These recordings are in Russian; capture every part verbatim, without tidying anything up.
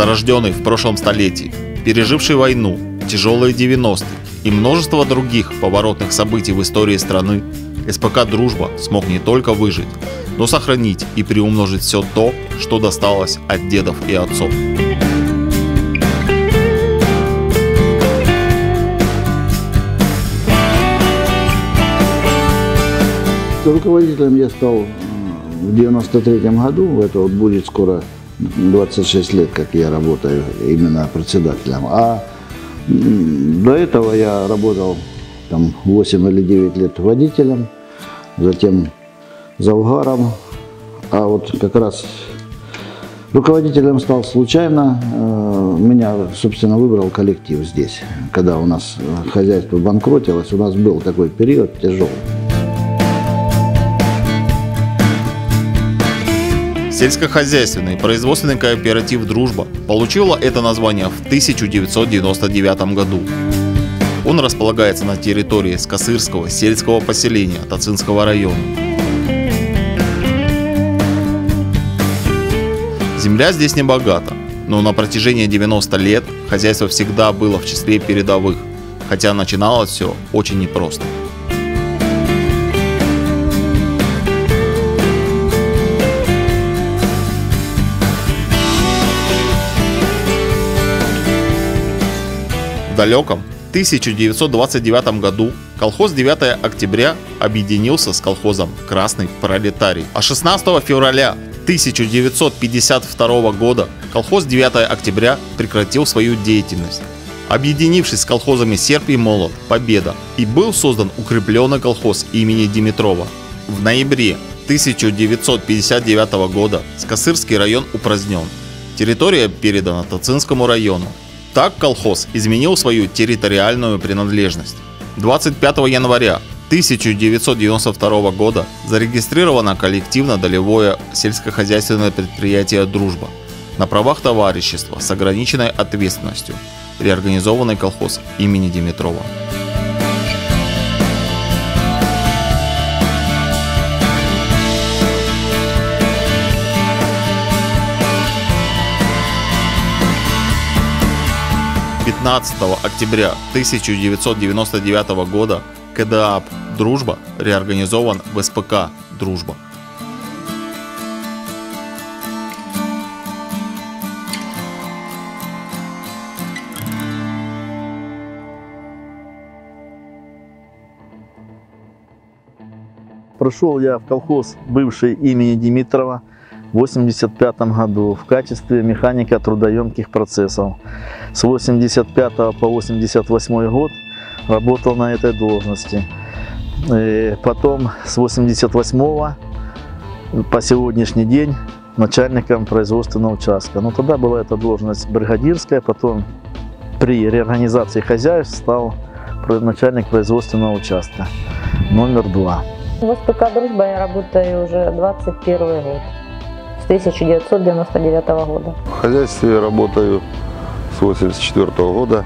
зарожденный в прошлом столетии, переживший войну, тяжелые девяностые и множество других поворотных событий в истории страны, СПК «Дружба» смог не только выжить, но сохранить и приумножить все то, что досталось от дедов и отцов. Руководителем я стал в девяносто третьем году, это вот будет скоро двадцать шесть лет, как я работаю именно председателем. А до этого я работал там восемь или девять лет водителем, затем завгаром, а вот как раз руководителем стал случайно. Меня, собственно, выбрал коллектив здесь, когда у нас хозяйство банкротилось, у нас был такой период тяжелый. Сельскохозяйственный производственный кооператив «Дружба» получила это название в тысяча девятьсот девяносто девятом году. Он располагается на территории Скосырского сельского поселения Тацинского района. Земля здесь не богата, но на протяжении девяноста лет хозяйство всегда было в числе передовых, хотя начиналось все очень непросто. В далеком тысяча девятьсот двадцать девятом году колхоз девятое октября объединился с колхозом «Красный пролетарий», а шестнадцатого февраля тысяча девятьсот пятьдесят второго года колхоз девятое октября прекратил свою деятельность, объединившись с колхозами «Серп» и «Молот», «Победа», и был создан укрепленный колхоз имени Димитрова. В ноябре тысяча девятьсот пятьдесят девятого года Скосырский район упразднен, территория передана Тацинскому району. Так колхоз изменил свою территориальную принадлежность. двадцать пятого января тысяча девятьсот девяносто второго года зарегистрировано коллективно-долевое сельскохозяйственное предприятие «Дружба» на правах товарищества с ограниченной ответственностью, реорганизованный колхоз имени Димитрова. пятнадцатого октября тысяча девятьсот девяносто девятого года КДАП «Дружба» реорганизован в СПК «Дружба». Прошел я в колхоз бывший имени Димитрова в восемьдесят пятом году в качестве механика трудоемких процессов. С восемьдесят пятого по восемьдесят восьмой год работал на этой должности. И потом с восемьдесят восьмого по сегодняшний день начальником производственного участка. Но тогда была эта должность бригадирская, потом при реорганизации хозяйств стал начальник производственного участка номер два. В СПК «Дружба» я работаю уже двадцать первый год. С тысяча девятьсот девяносто девятого года. В хозяйстве работаю с восемьдесят четвёртого года.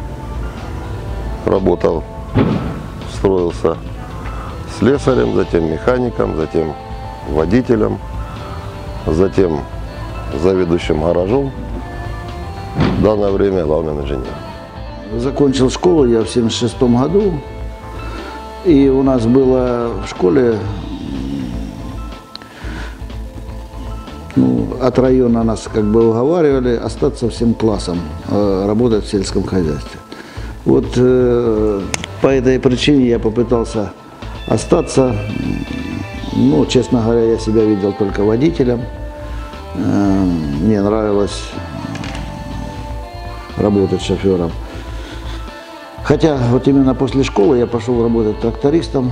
Работал, строился слесарем, затем механиком, затем водителем, затем заведующим гаражом. В данное время главным инженером. Закончил школу я в семьдесят шестом году. И у нас было в школе, ну, от района нас как бы уговаривали остаться всем классом, э, работать в сельском хозяйстве. Вот э, по этой причине я попытался остаться. Ну, честно говоря, я себя видел только водителем. Э, мне нравилось работать шофером. Хотя вот именно после школы я пошел работать трактористом.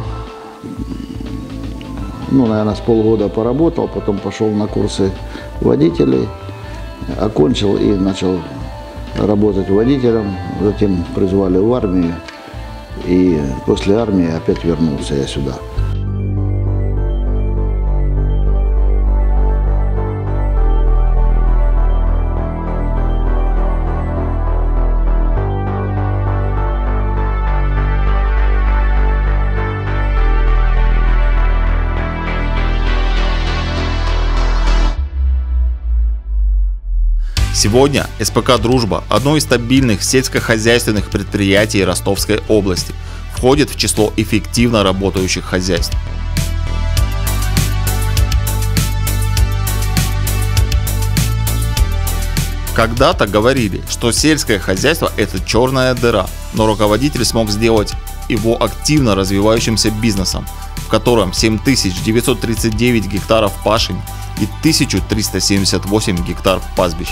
Ну, наверное, с полгода поработал, потом пошел на курсы водителей, окончил и начал работать водителем. Затем призвали в армию, и после армии опять вернулся я сюда. Сегодня СПК «Дружба» – одно из стабильных сельскохозяйственных предприятий Ростовской области, входит в число эффективно работающих хозяйств. Когда-то говорили, что сельское хозяйство – это черная дыра, но руководитель смог сделать его активно развивающимся бизнесом, в котором семь тысяч девятьсот тридцать девять гектаров пашень и тысяча триста семьдесят восемь гектар пастбищ.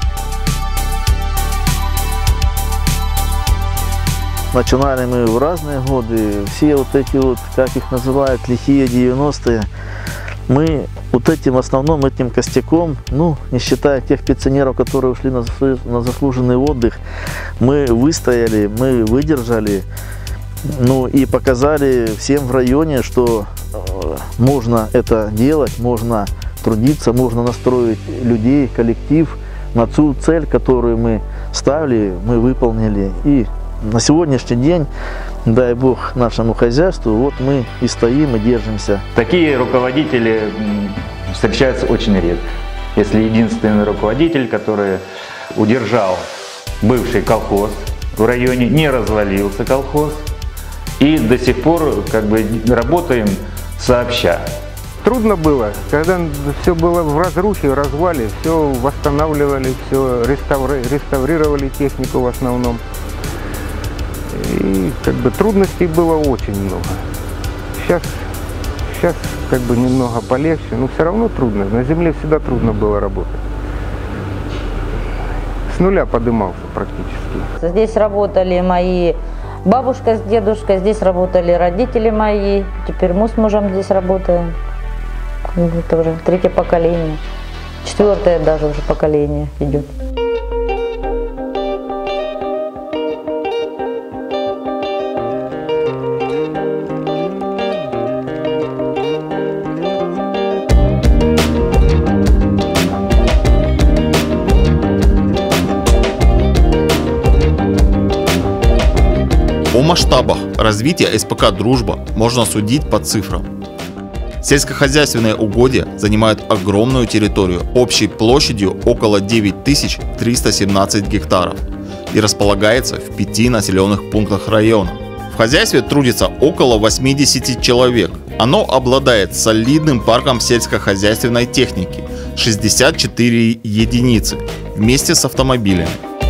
Начинали мы в разные годы, все вот эти вот, как их называют, лихие девяностые. Мы вот этим, в основном этим костяком, ну, не считая тех пенсионеров, которые ушли на, на заслуженный отдых, мы выстояли, мы выдержали, ну, и показали всем в районе, что э, можно это делать, можно трудиться, можно настроить людей, коллектив на ту цель, которую мы ставили, мы выполнили. И на сегодняшний день, дай бог нашему хозяйству, вот мы и стоим, и держимся. Такие руководители встречаются очень редко. Если единственный руководитель, который удержал бывший колхоз в районе, не развалился колхоз, и до сих пор как бы работаем сообща. Трудно было, когда все было в разрухе, в развале, все восстанавливали, все реставри- реставрировали технику в основном. И как бы трудностей было очень много. Сейчас, сейчас как бы немного полегче, но все равно трудно. На земле всегда трудно было работать. С нуля подымался практически. Здесь работали мои бабушка с дедушкой, здесь работали родители мои. Теперь мы с мужем здесь работаем. Это уже третье поколение. Четвертое даже уже поколение идет. О масштабах развития СПК «Дружба» можно судить по цифрам. Сельскохозяйственные угодья занимают огромную территорию общей площадью около девять тысяч триста семнадцать гектаров и располагается в пяти населенных пунктах района. В хозяйстве трудится около восьмидесяти человек. Оно обладает солидным парком сельскохозяйственной техники – шестьдесят четыре единицы вместе с автомобилями.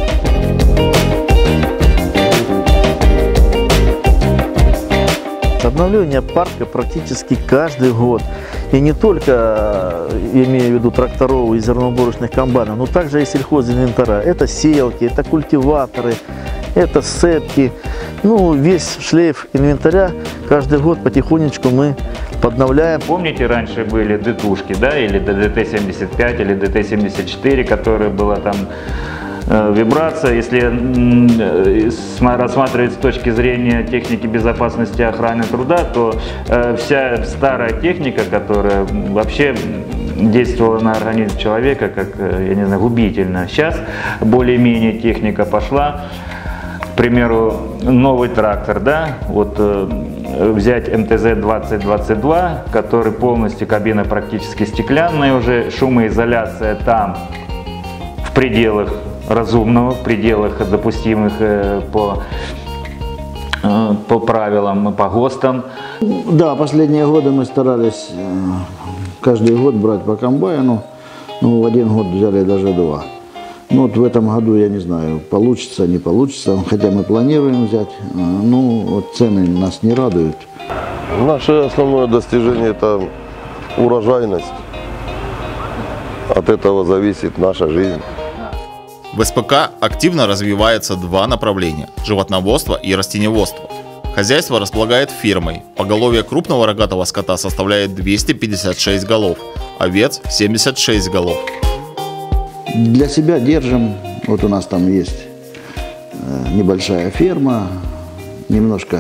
Обновление парка практически каждый год. И не только, имея в виду тракторов и зерноуборочных комбайнов, но также и сельхозинвентаря. Это сеялки, это культиваторы, это сцепки. Ну, весь шлейф инвентаря каждый год потихонечку мы подновляем. Помните, раньше были ДТушки, да, или ДТ семьдесят пять, или ДТ семьдесят четыре, которая была там вибрация, если рассматривать с точки зрения техники безопасности и охраны труда, то вся старая техника, которая вообще действовала на организм человека как, я не знаю, губительно. Сейчас более-менее техника пошла. К примеру, новый трактор, да, вот взять эм тэ зэ двадцать двадцать два, который полностью, кабина практически стеклянная уже, шумоизоляция там в пределах разумного, в пределах допустимых по, по правилам, по ГОСТам. Да, последние годы мы старались каждый год брать по комбайну, но в один год взяли даже два. Ну вот в этом году, я не знаю, получится, не получится, хотя мы планируем взять, ну вот цены нас не радуют. Наше основное достижение – это урожайность. От этого зависит наша жизнь. В СПК активно развивается два направления – животноводство и растениеводство. Хозяйство располагает фермой. Поголовье крупного рогатого скота составляет двести пятьдесят шесть голов, овец – семьдесят шесть голов. Для себя держим, вот у нас там есть небольшая ферма, немножко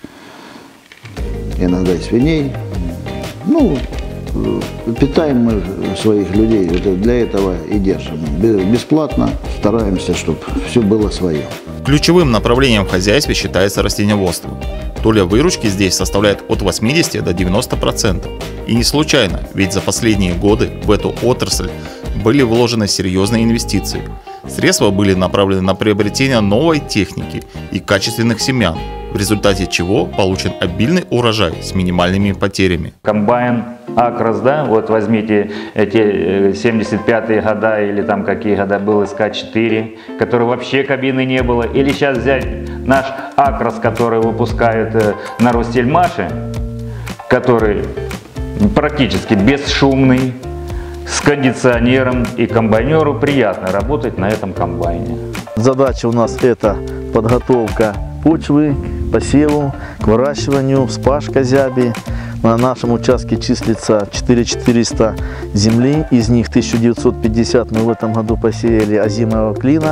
иногда и свиней. Ну, питаем мы своих людей, это для этого и держим. Бесплатно стараемся, чтобы все было свое. Ключевым направлением в хозяйстве считается растениеводство. Доля выручки здесь составляет от восьмидесяти до девяноста процентов. И не случайно, ведь за последние годы в эту отрасль были вложены серьезные инвестиции. Средства были направлены на приобретение новой техники и качественных семян, в результате чего получен обильный урожай с минимальными потерями. Комбайн Акрос, да, вот возьмите эти семьдесят пятые года или там какие года был эс ка четыре, который вообще кабины не было, или сейчас взять наш Акрос, который выпускают на Ростельмаше, который практически бесшумный, с кондиционером, и комбайнеру приятно работать на этом комбайне. Задача у нас это подготовка почвы к посеву, к выращиванию, вспашка зяби. На нашем участке числится четыре тысячи четыреста земли, из них тысяча девятьсот пятьдесят мы в этом году посеяли озимого клина.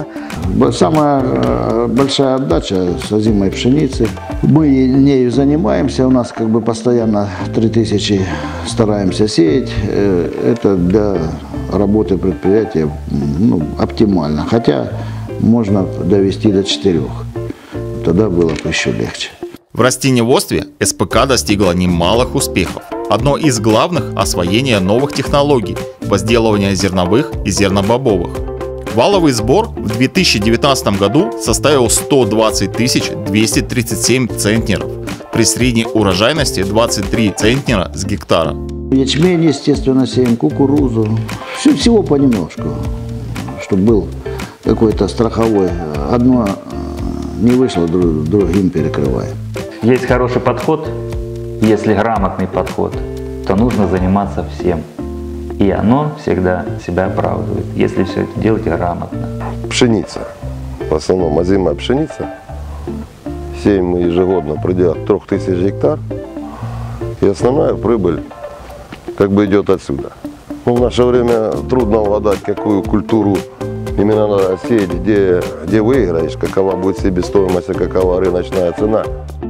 Самая большая отдача с озимой пшеницы. Мы нею занимаемся, у нас как бы постоянно три тысячи стараемся сеять. Это для работы предприятия, ну, оптимально, хотя можно довести до четырех, тогда было бы еще легче. В растениеводстве эс пэ ка достигла немалых успехов. Одно из главных – освоение новых технологий возделывания зерновых и зернобобовых. Валовый сбор в две тысячи девятнадцатом году составил сто двадцать тысяч двести тридцать семь центнеров, при средней урожайности двадцать три центнера с гектара. Ячмень, естественно, сеем, кукурузу, все, всего понемножку, чтобы был какой-то страховой. Одно не вышло, другим перекрываем. Есть хороший подход, если грамотный подход, то нужно заниматься всем. И оно всегда себя оправдывает, если все это делать грамотно. Пшеница. В основном озимая пшеница. Сеем мы ежегодно в пределах трех тысяч гектар. И основная прибыль как бы идет отсюда. Ну, в наше время трудно угадать, какую культуру именно надо сеять, где, где выиграешь, какова будет себестоимость и какова рыночная цена.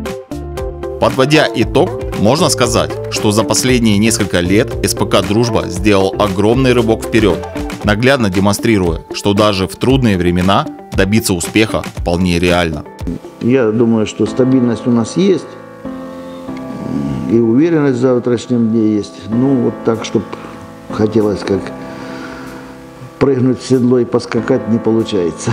Подводя итог, можно сказать, что за последние несколько лет эс пэ ка «Дружба» сделал огромный рывок вперед, наглядно демонстрируя, что даже в трудные времена добиться успеха вполне реально. Я думаю, что стабильность у нас есть, и уверенность в завтрашнем дне есть. Ну, вот так, чтобы хотелось как прыгнуть в седло и поскакать, не получается.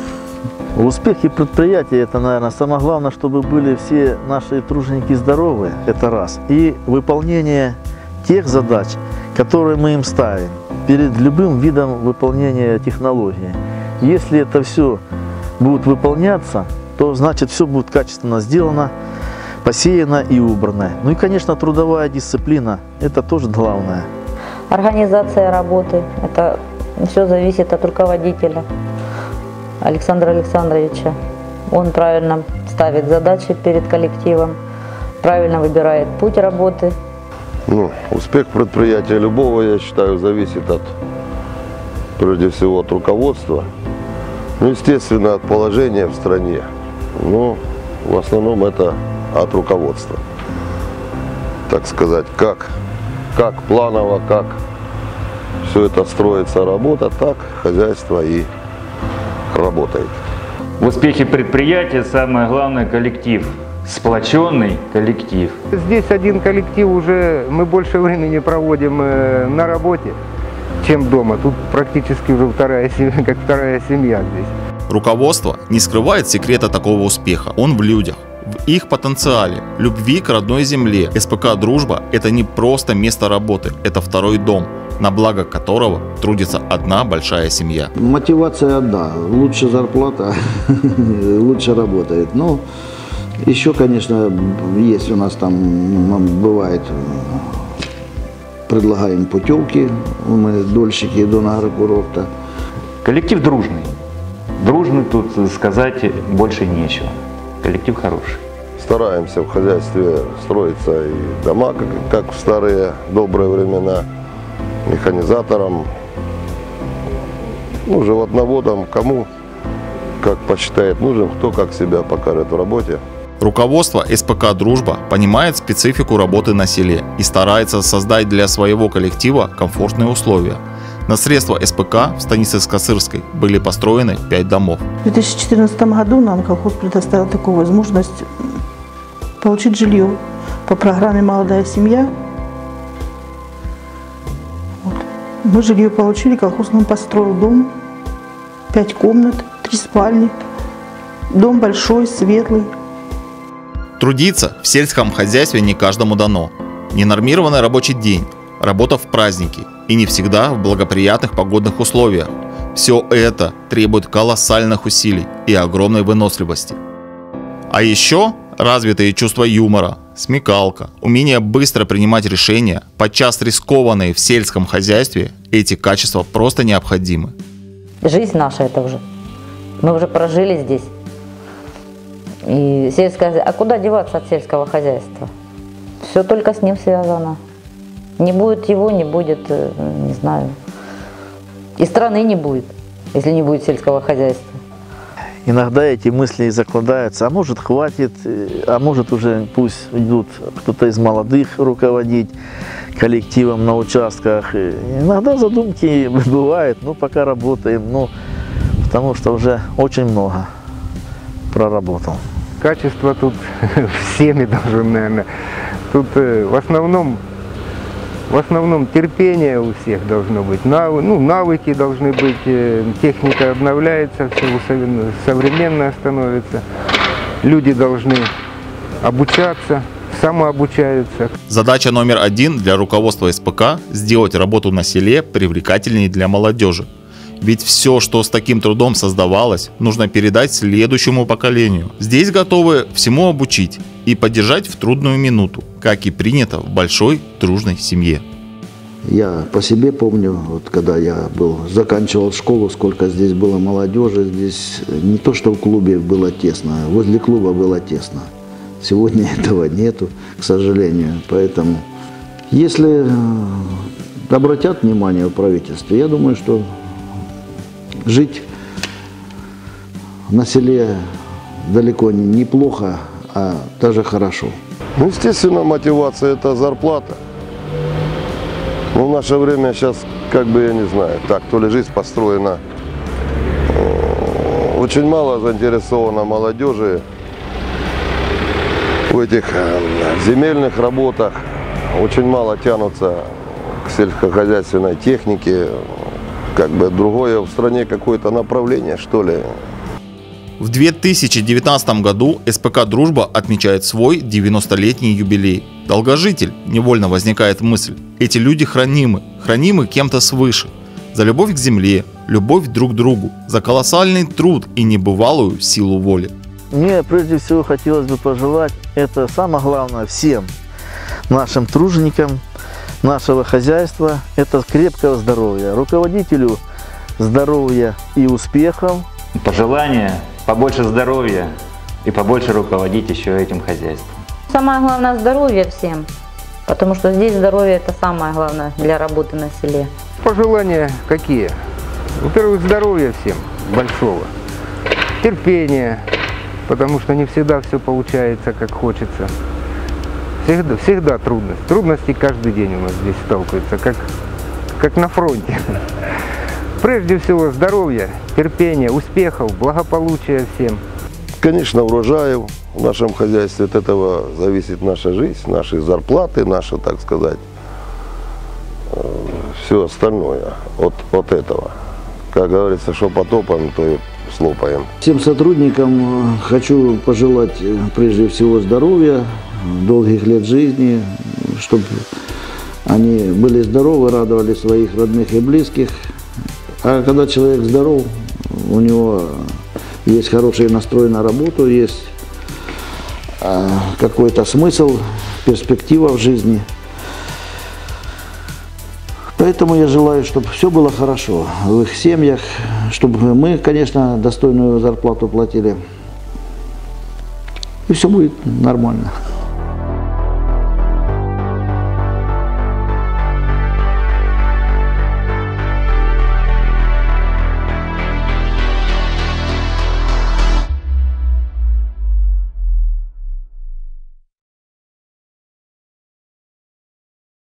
Успехи предприятия – это, наверное, самое главное, чтобы были все наши труженики здоровы, это раз. И выполнение тех задач, которые мы им ставим, перед любым видом выполнения технологии. Если это все будет выполняться, то значит все будет качественно сделано, посеяно и убрано. Ну и, конечно, трудовая дисциплина – это тоже главное. Организация работы – это все зависит от руководителя Александра Александровича. Он правильно ставит задачи перед коллективом, правильно выбирает путь работы. Ну, успех предприятия любого, я считаю, зависит от, прежде всего, от руководства. Ну, естественно, от положения в стране. Но в основном это от руководства. Так сказать, как, как планово, как все это строится, работа, так хозяйство и работает. В успехе предприятия самое главное – коллектив. Сплоченный коллектив. Здесь один коллектив уже, мы больше времени проводим на работе, чем дома. Тут практически уже вторая семья, как вторая семья здесь. Руководство не скрывает секрета такого успеха. Он в людях, в их потенциале, любви к родной земле. эс пэ ка «Дружба» – это не просто место работы, это второй дом, на благо которого трудится одна большая семья. Мотивация одна, лучше зарплата, лучше работает. Но еще, конечно, есть у нас там, бывает, предлагаем путевки, мы дольщики до агрокурорта. Коллектив дружный. Дружный тут сказать больше нечего. Коллектив хороший. Стараемся в хозяйстве строиться и дома, как, как в старые добрые времена, механизатором, ну, животноводом, кому как посчитает нужным, кто как себя покажет в работе. Руководство эс пэ ка «Дружба» понимает специфику работы на селе и старается создать для своего коллектива комфортные условия. На средства эс пэ ка в станице Скосырской были построены пять домов. В две тысячи четырнадцатом году нам колхоз предоставил такую возможность получить жилье по программе «Молодая семья». Вот. Мы жилье получили, колхоз нам построил дом. пять комнат, три спальни. Дом большой, светлый. Трудиться в сельском хозяйстве не каждому дано. Ненормированный рабочий день, работа в праздники и не всегда в благоприятных погодных условиях. Все это требует колоссальных усилий и огромной выносливости. А еще развитые чувства юмора, смекалка, умение быстро принимать решения, подчас рискованные в сельском хозяйстве, эти качества просто необходимы. Жизнь наша это уже. Мы уже прожили здесь. И сельское... А куда деваться от сельского хозяйства? Все только с ним связано. Не будет его, не будет, не знаю, и страны не будет, если не будет сельского хозяйства. Иногда эти мысли и закладываются, а может хватит, а может уже пусть идут кто-то из молодых руководить коллективом на участках. И иногда задумки бывают, ну пока работаем, ну потому что уже очень много проработал. Качество тут всеми должно, наверное. Тут в основном, в основном терпение у всех должно быть, Нав, ну, навыки должны быть, техника обновляется, все современное становится, люди должны обучаться, самообучаются. Задача номер один для руководства эс пэ ка – сделать работу на селе привлекательнее для молодежи. Ведь все, что с таким трудом создавалось, нужно передать следующему поколению. Здесь готовы всему обучить и поддержать в трудную минуту, как и принято в большой дружной семье. Я по себе помню, вот когда я был, заканчивал школу, сколько здесь было молодежи. Здесь не то, что в клубе было тесно, возле клуба было тесно. Сегодня этого нету, к сожалению. Поэтому, если обратят внимание в правительстве, я думаю, что жить на селе далеко не неплохо, а даже хорошо. Ну, естественно, мотивация – это зарплата. Но в наше время сейчас, как бы, я не знаю, так, то ли жизнь построена. Очень мало заинтересовано молодежи в этих земельных работах. Очень мало тянутся к сельскохозяйственной технике. Как бы другое в стране какое-то направление, что ли. В две тысячи девятнадцатом году эс пэ ка «Дружба» отмечает свой девяностолетний юбилей. Долгожитель, невольно возникает мысль. Эти люди хранимы, хранимы кем-то свыше. За любовь к земле, любовь друг к другу, за колоссальный труд и небывалую силу воли. Мне прежде всего хотелось бы пожелать, это самое главное всем нашим труженикам нашего хозяйства, это крепкого здоровья, руководителю здоровья и успехов. Пожелание побольше здоровья и побольше руководить еще этим хозяйством. Самое главное – здоровье всем, потому что здесь здоровье – это самое главное для работы на селе. Пожелания какие? Во-первых, здоровья всем большого, терпения, потому что не всегда все получается, как хочется. Всегда, всегда трудность. Трудности каждый день у нас здесь сталкиваются, как, как на фронте. Прежде всего здоровья, терпения, успехов, благополучия всем. Конечно, урожаев в нашем хозяйстве, от этого зависит наша жизнь, наши зарплаты, наше, так сказать, все остальное от, от этого. Как говорится, что потопаем, то и слопаем. Всем сотрудникам хочу пожелать прежде всего здоровья, долгих лет жизни, чтобы они были здоровы, радовали своих родных и близких. А когда человек здоров, у него есть хороший настрой на работу, есть какой-то смысл, перспектива в жизни. Поэтому я желаю, чтобы все было хорошо в их семьях, чтобы мы, конечно, достойную зарплату платили. И все будет нормально.